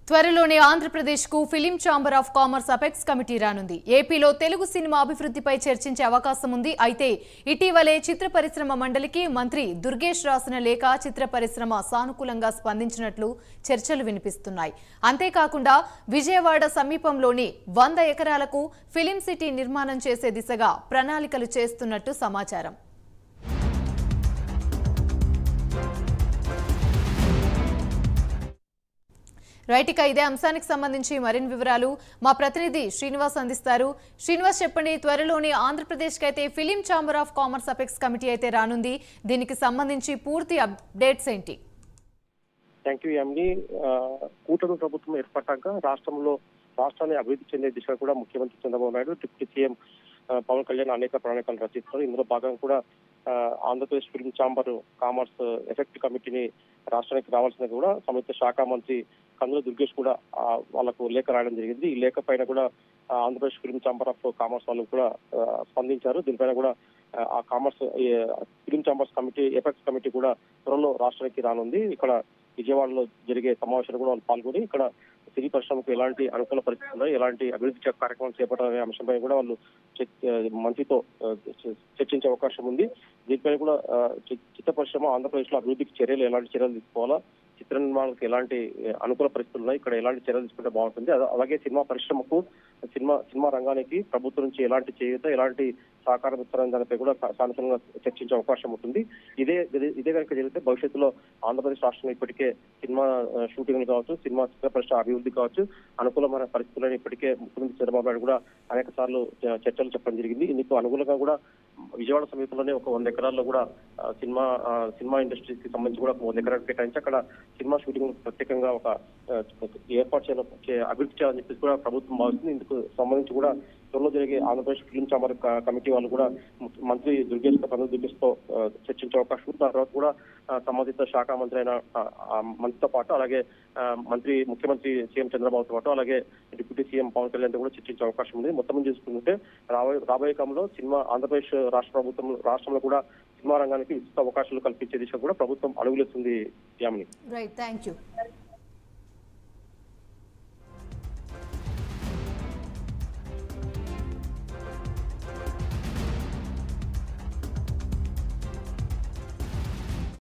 త్వరలోనే ఆంధ్రప్రదేశ్కు film chamber of commerce apex committee రానుంది. ఏపీలో తెలుగు సినిమా అభివృద్ధిపై చర్చించే అవకాశం ఉంది. అయితే ఇటీవలే చిత్ర పరిశ్రమ మండలికి మంత్రి దుర్గేష్ రాసిన లేఖ చిత్ర పరిశ్రమ సానుకూలంగా స్పందించినట్లు చర్చలు వినిపిస్తున్నాయి. అంతేకాకుండా విజయవాడ సమీపంలోని 100 ఎకరాలకు ఫిలిం సిటీ నిర్మాణం చేసే దిశగా ప్రణాళికలు చేస్తున్నట్టు సమాచారం. రైట్, ఇక ఇదే అంశానికి సంబంధించి మరిన్ని వివరాలు మా ప్రతినిధి శ్రీనివాస్ అందిస్తారు. శ్రీనివాస్, చెప్పండి, త్వరలోనే ఆంధ్రప్రదేశ్కి అయితే film chamber of commerce apex committee అయితే రానుంది. దీనికి సంబంధించి పూర్తి అప్డేట్స్ ఏంటి? థ్యాంక్ యూ ఎండి. కూటమి ప్రభుత్వం ఏర్పడ్డాక రాష్ట్రాన్ని అభివృద్ధి చెందే దిశగా కూడా ముఖ్యమంత్రి చంద్రబాబు నాయుడు, డిప్యూటీ సీఎం పవన్ కళ్యాణ్ అనేక ప్రణాళికలు రచిస్తారు. ఇందులో భాగంగా కూడా Andhra Pradesh film chamber commerce effect కమిటీని రాష్ట్రానికి రావాల్సింది కూడా సంయుక్త శాఖ మంత్రి కందుల దుర్గేష్ కూడా వాళ్ళకు లేఖ రాయడం జరిగింది. ఈ లేఖ పైన కూడా Andhra Pradesh film chamber of commerce వాళ్ళు కూడా స్పందించారు. దీనిపైన కూడా ఆ commerce film chambers committee effects committee కూడా త్వరలో రాష్ట్రానికి రానుంది. ఇక్కడ విజయవాడలో జరిగే సమావేశాలు కూడా వాళ్ళు పాల్గొని ఇక్కడ సినీ పరిశ్రమకు ఎలాంటి అనుకూల పరిస్థితుల్లో ఎలాంటి అభివృద్ధి కార్యక్రమాలు చేపట్టాలనే అంశంపై కూడా వాళ్ళు మంత్రితో చర్చించే అవకాశం ఉంది. దీనిపై కూడా చిత్ర పరిశ్రమ ఆంధ్రప్రదేశ్ లో అభివృద్ధికి ఎలాంటి చర్యలు తీసుకోవాలా, చిత్ర నిర్మాణాలకు ఎలాంటి అనుకూల పరిస్థితులు ఉన్నాయి, ఇక్కడ ఎలాంటి చర్యలు తీసుకుంటే బాగుంటుంది, అలాగే సినిమా పరిశ్రమకు సినిమా రంగానికి ప్రభుత్వం నుంచి ఎలాంటి చేయూత ఎలాంటి సహకారం ఇస్తారని దానిపై కూడా సానుకూలంగా చర్చించే అవకాశం ఉంటుంది. ఇదే కనుక జరిగితే భవిష్యత్తులో ఆంధ్రప్రదేశ్ రాష్ట్రంలో ఇప్పటికే సినిమా షూటింగ్లు కావచ్చు, సినిమా చిత్ర పరిశ్రమ అభివృద్ధి కావచ్చు, అనుకూలమైన పరిస్థితులను ఇప్పటికే ముఖ్యమంత్రి చంద్రబాబు నాయుడు కూడా అనేక సార్లు చర్చలు చెప్పడం జరిగింది. ఇందుకు అనుకూలంగా కూడా విజయవాడ సమీపంలోనే ఒక 100 ఎకరాల్లో కూడా సినిమా ఇండస్ట్రీకి సంబంధించి కూడా 100 ఎకరాలు కేటాయించి అక్కడ సినిమా షూటింగ్ ప్రత్యేకంగా ఒక ఏర్పాటు అభివృద్ధి చేయాలని చెప్పేసి కూడా ప్రభుత్వం భావిస్తుంది. ఇందుకు సంబంధించి కూడా త్వరలో జరిగే ఆంధ్రప్రదేశ్ ఫిలిం ఛాంబర్ కమిటీ వాళ్ళు కూడా మంత్రి దుర్గేష్ తో చర్చించే అవకాశం ఉంది. దాని తర్వాత కూడా సంబంధిత శాఖ మంత్రి అయిన మంత్రితో పాటు అలాగే ముఖ్యమంత్రి సీఎం చంద్రబాబుతో పాటు అలాగే డిప్యూటీ సీఎం పవన్ కళ్యాణ్ తో కూడా చర్చించే అవకాశం ఉంది. మొత్తం చూసుకుంటే రాబోయే కాలంలో ఆంధ్రప్రదేశ్ రాష్ట్రంలో కూడా సినిమా రంగానికి విస్తృత అవకాశాలు కల్పించే దిశగా కూడా ప్రభుత్వం అడుగులేస్తుంది. Right, thank you.